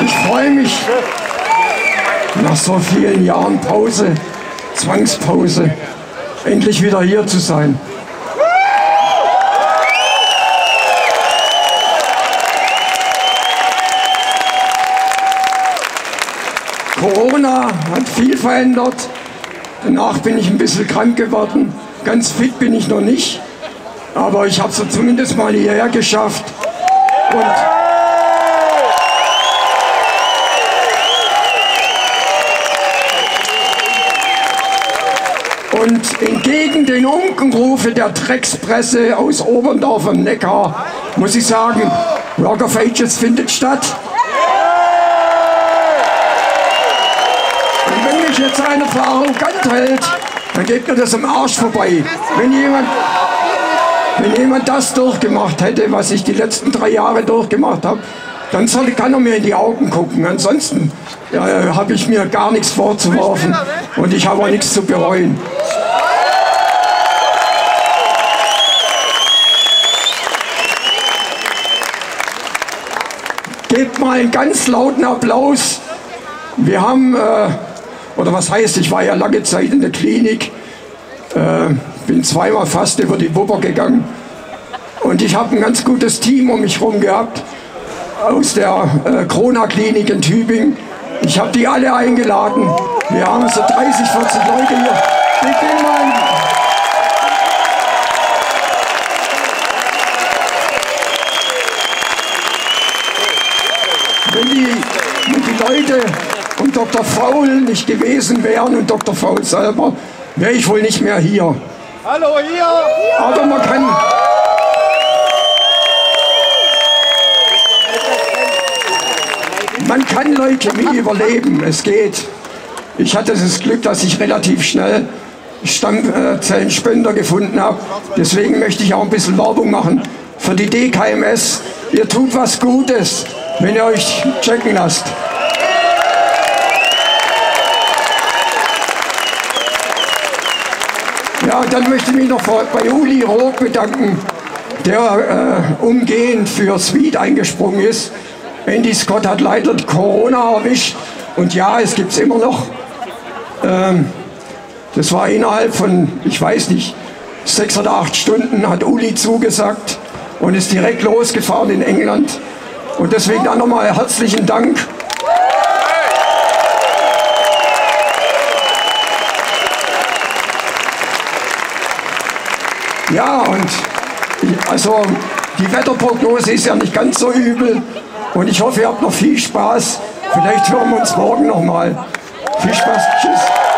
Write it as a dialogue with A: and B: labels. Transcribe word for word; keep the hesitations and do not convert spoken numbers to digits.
A: Ich freue mich, nach so vielen Jahren Pause, Zwangspause, endlich wieder hier zu sein. Corona hat viel verändert. Danach bin ich ein bisschen krank geworden. Ganz fit bin ich noch nicht. Aber ich habe es zumindest mal hierher geschafft. Und, und entgegen den Unkenrufe der Dreckspresse aus Oberndorf am Neckar muss ich sagen, Rock of Ages findet statt. Und wenn mich jetzt einer für arrogant hält, dann geht mir das am Arsch vorbei. Wenn jemand, wenn jemand das durchgemacht hätte, was ich die letzten drei Jahre durchgemacht habe, dann soll, kann er mir in die Augen gucken. Ansonsten äh, habe ich mir gar nichts vorzuwerfen und ich habe auch nichts zu bereuen. Gebt mal einen ganz lauten Applaus. Wir haben, äh, oder was heißt, ich war ja lange Zeit in der Klinik, äh, bin zweimal fast über die Wupper gegangen und ich habe ein ganz gutes Team um mich herum gehabt aus der äh, Corona-Klinik in Tübingen. Ich habe die alle eingeladen. Wir haben so dreißig, vierzig Leute hier. Gebt denen mal einen Wenn die, wenn die Leute und Doktor Faul nicht gewesen wären und Doktor Faul selber, wäre ich wohl nicht mehr hier.
B: Hallo hier!
A: Aber man kann, man kann Leukämie überleben, es geht. Ich hatte das Glück, dass ich relativ schnell Stammzellenspender gefunden habe. Deswegen möchte ich auch ein bisschen Werbung machen für die D K M S. Ihr tut was Gutes, wenn ihr euch checken lasst. Ja, dann möchte ich mich noch bei Uli Roth bedanken, der äh, umgehend für Sweet eingesprungen ist. Andy Scott hat leider Corona erwischt und ja, es gibt es immer noch. Ähm, das war innerhalb von, ich weiß nicht, sechs oder acht Stunden hat Uli zugesagt und ist direkt losgefahren in England. Und deswegen dann nochmal herzlichen Dank. Ja, und also die Wetterprognose ist ja nicht ganz so übel und ich hoffe, ihr habt noch viel Spaß. Vielleicht hören wir uns morgen noch mal. Viel Spaß, tschüss.